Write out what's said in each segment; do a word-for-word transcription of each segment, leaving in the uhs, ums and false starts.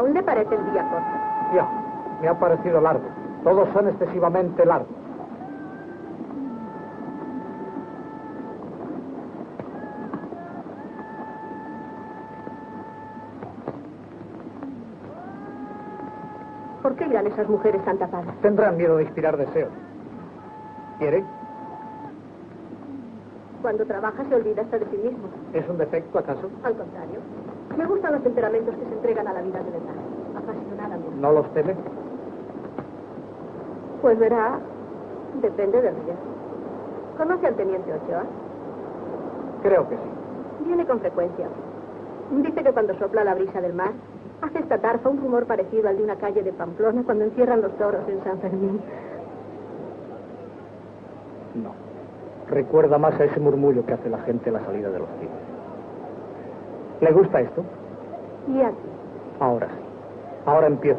¿Aún le parece el día corto? Ya, me ha parecido largo. Todos son excesivamente largos. ¿Por qué irán esas mujeres tan tapadas? Tendrán miedo de inspirar deseos. ¿Quiere? Cuando trabaja se olvida hasta de sí mismo. ¿Es un defecto, acaso? Al contrario. Me gustan los temperamentos que se entregan a la vida de verdad. Apasionadamente. ¿No los teme? Pues verá, depende del riesgo. ¿Conoce al teniente Ochoa? Creo que sí. Viene con frecuencia. Dice que cuando sopla la brisa del mar, hace esta tarfa un rumor parecido al de una calle de Pamplona cuando encierran los toros en San Fermín. No. Recuerda más a ese murmullo que hace la gente a la salida de los cines. ¿Le gusta esto? ¿Y a ti? Ahora sí. Ahora empieza.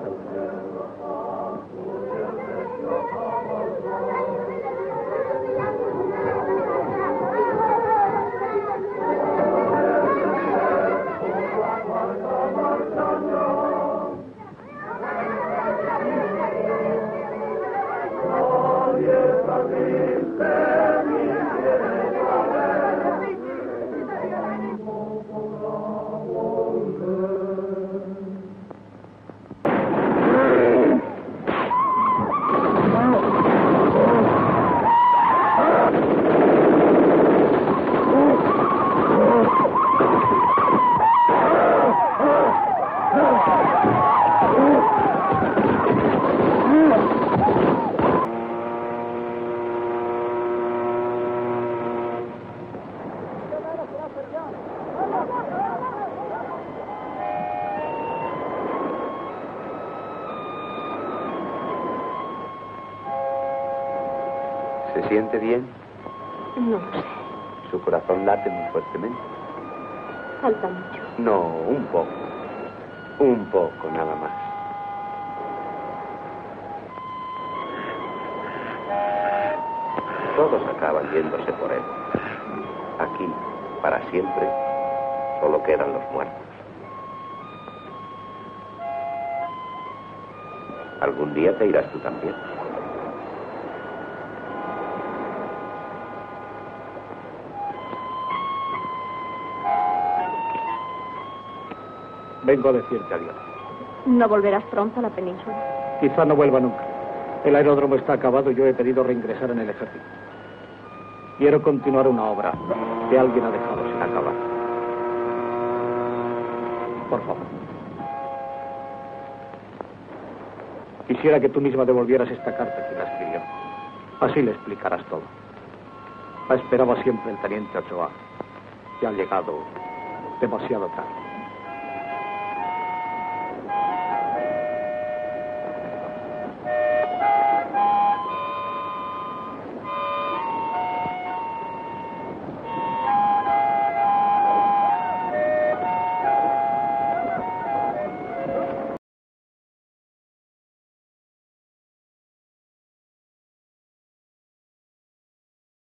¿Se siente bien? No lo sé. ¿Su corazón late muy fuertemente? Falta mucho. No, un poco. Un poco, nada más. Todos acaban yéndose por él. Aquí, para siempre, solo quedan los muertos. Algún día te irás tú también. Vengo a decirte adiós. ¿No volverás pronto a la península? Quizá no vuelva nunca. El aeródromo está acabado y yo he pedido reingresar en el ejército. Quiero continuar una obra que alguien ha dejado sin acabar. Por favor. Quisiera que tú misma devolvieras esta carta que la escribió. Así le explicarás todo. La esperaba siempre el teniente Ochoa y ha llegado demasiado tarde.